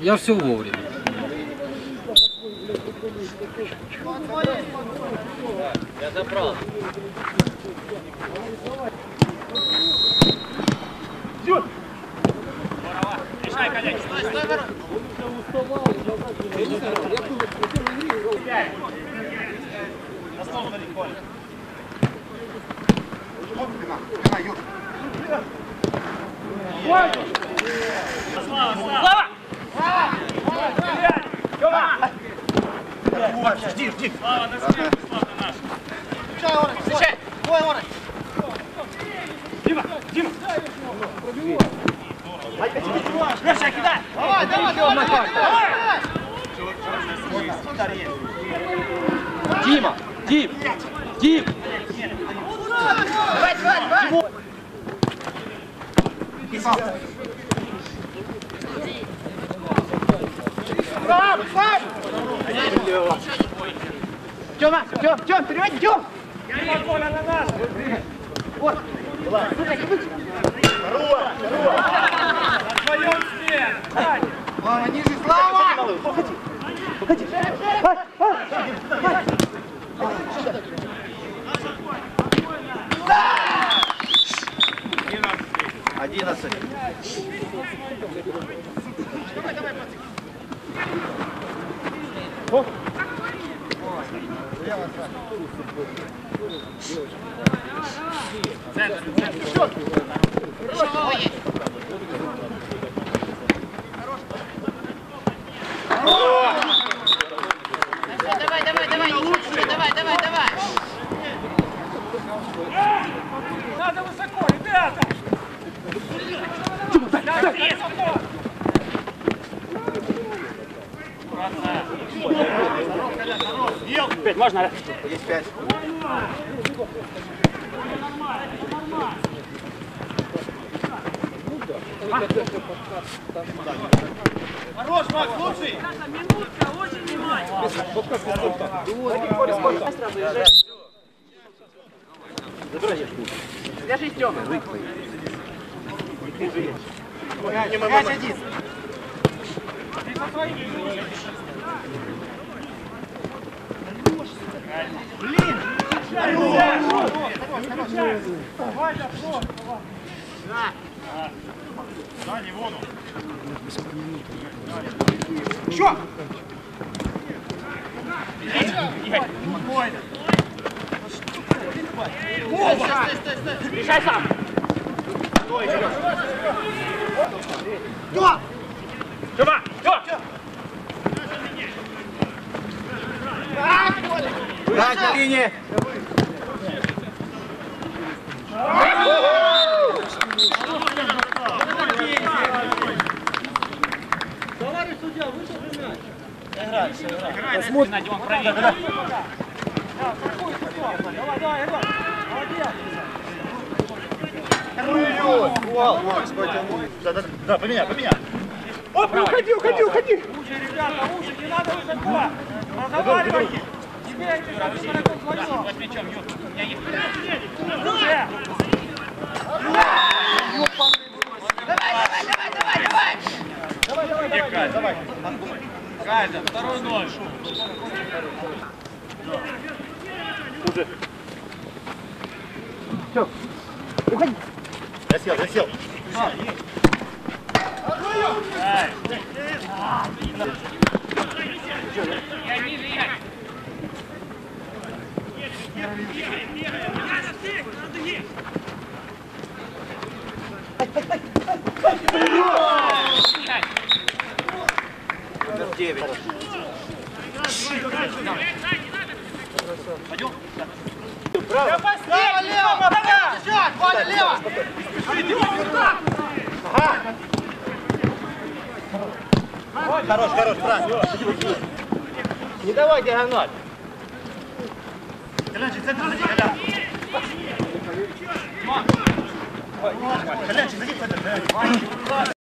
Я все вовремя. Я забрал. Решай, коллеги. Стой, ворот. На стол смотри, Коля. Слава! Слава! Жди, жди. Слава, на себе, Слава, наш. Встречай, Орен, встречай. Твой, Орен. Дима, Дима. Леша, кидай. Давай, давай, давай. Дима, Дим, Дим. Давай, давай, давай. Тёма, Тём, переводи, Тём! Коля на нас! Вот! Здорово! На твоем сне! Слава, ниже, Слава! Погоди! Погоди! 11. Давай, пацаны! Центр, центр. Хорошо, есть. Давай, давай, давай, ничего, давай. Надо высоко, ребята. Пять, можно? Есть 5. Хорош, Макс, лучший! Минутка, очень внимательно! Держись, Тёма! Мяч один! Блин! Да, не воду. Еще! Спокойно. Стой. Решай сам. Стой, Сереж. Тёма! Тёма! Дать на линии! Товарищ судья, вышел же мяч. Играй, посмотрим, найдем, он проверит. Давай, молодец. Да, поменяй. Оп, уходи. Уши, ребята, уши, не надо высоко. Разговаривайте. Теперь высоко твоё. Под мячом, Юр. У меня есть. Давай. Кайзер, второй ноль. Уже. Все. Уходи. Засел. Я ниже, я. Пойдем. Я последний, Лева, давай! Валя, лево! Хорош, правильно. Не давай диагональ. Колянчик, центр зади, Колян. Колянчик, зади, центр.